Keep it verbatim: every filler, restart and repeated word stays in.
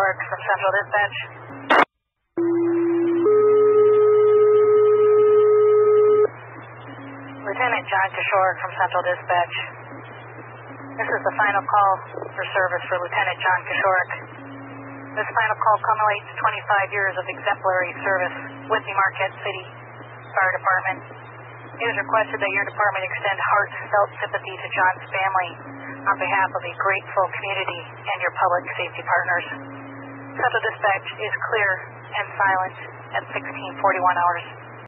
Kishoric from Central Dispatch. Lieutenant John Kishoric from Central Dispatch. This is the final call for service for Lieutenant John Kishoric. This final call culminates twenty-five years of exemplary service with the Marquette City Fire Department. It is requested that your department extend heartfelt sympathy to John's family on behalf of a grateful community and your public safety partners. Central Dispatch is clear and silent at sixteen forty-one hours.